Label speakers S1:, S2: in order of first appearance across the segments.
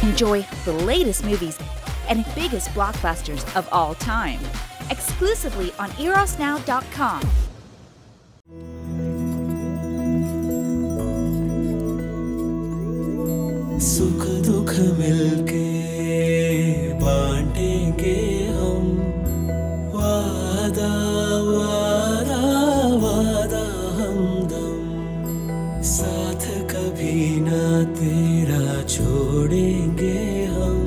S1: Enjoy the latest movies and biggest blockbusters of all time, exclusively on erosnow.com.
S2: सुख दुख मिलके बांटेंगे हम, वादा वादा वादा हमदम, साथ कभी ना तेरा छोड़ेंगे हम,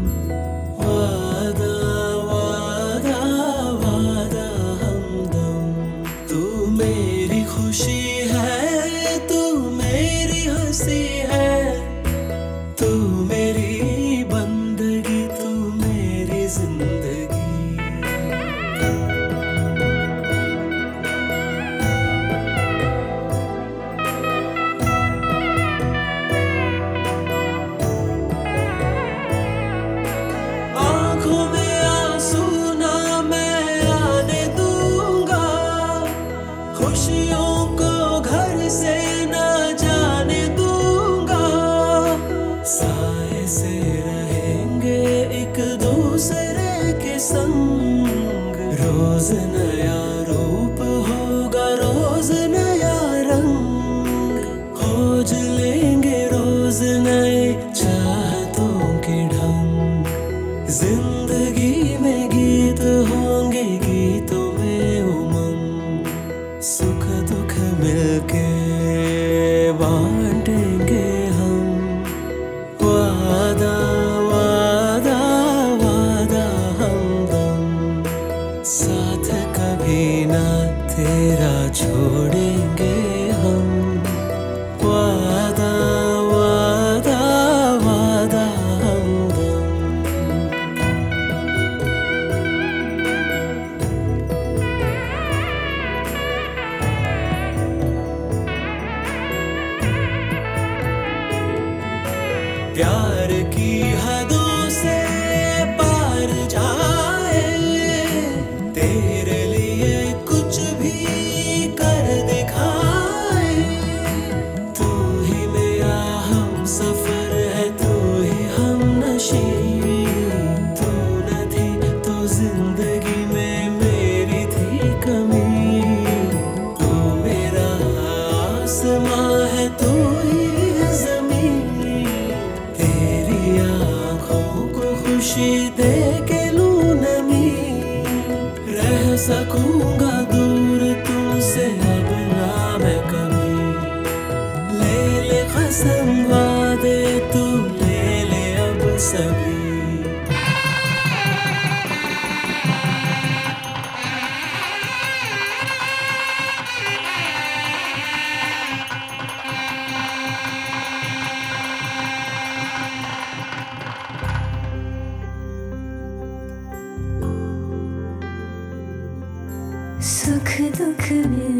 S2: वादा वादा वादा हमदम। तू मेरी खुशी है, तू मेरी हंसी है, तू मेरी बंदगी, तू मेरी जिंदगी। आँखों में आंसू ना मैं आने दूंगा, खुशियों को घर से ना जाने दूंगा, साए से रहेंगे एक दूसरे के संग, रोज नया रूप होगा, रोज नया रंग, खोज लेंगे रोज नए चाहतों के ढंग, जिंदगी में गीत होंगे, गीतों में उमंग, सुख दुख मिलके बांटेंगे हम, वादा वादा वादा हमदम, साथ कभी ना तेरा छोड़ेंगे हम, वादा वादा वादा हमदम। प्यार की हदों से पार जाए, तेरे लिए कुछ भी कर दिखाए, तू ही मेरा हम सफर है, तू ही हम नशी, तू न थी तो जिंदगी में मेरी थी कमी, तू मेरा आसमां है, तू ही जमीन, तेरी आँखों को खुशी दे के लूं नमी, रह सकूंगा दूर तुमसे अब ना मैं कभी, ले ले कसम वादे तू ले ले अब सभी।
S3: सुख दुख मिल